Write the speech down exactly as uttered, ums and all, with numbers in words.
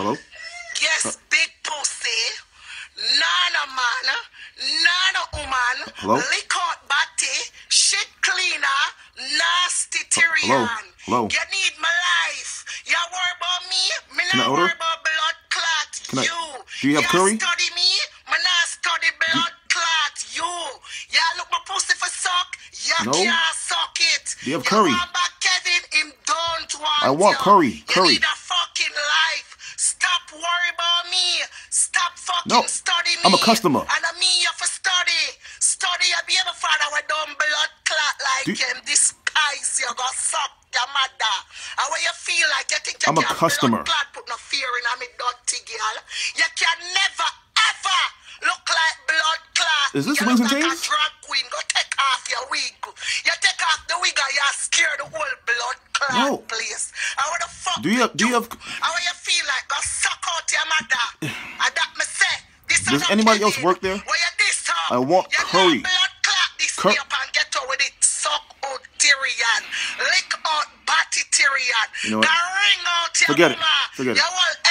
Hello? Yes, uh, big pussy. Nana man. Nana woman. Hello? Lick out body. Shit cleaner. Nasty Tyrion. Hello? Hello? You need my life. You worry about me. Me Can not I order? worry about blood clot. Can I, you. do you have you curry? study me. Me not study blood do, clot. You. You look my pussy for suck. You no. can't suck it. Do you have you curry? Want back Kevin, him don't want I want you. curry. You Curry. need a fucking life. Stop worry about me. Stop fucking no. study me. I'm a customer. And I mean you for study. Study your baby father with dumb blood clot like do, him. Despise you. Go suck your mother. And when you feel like you think you I'm a can customer. blood clot put no fear in me dirty girl. You can never ever look like blood clot. Is this you Wings look and like Chains? a drag queen. Go take off your wig. You take off the wig and you scare the whole blood clot no. place. And what the fuck do you have, do you have and when you feel like go suck out your mother. And that me say this does anybody else work there? When you this up, I want you curry. blood clot this Cur way up and get out with it. Suck out Tyrion. Lick out Batty Tyrion. You know what? Ring out your Forget it. mama. Forget it. You will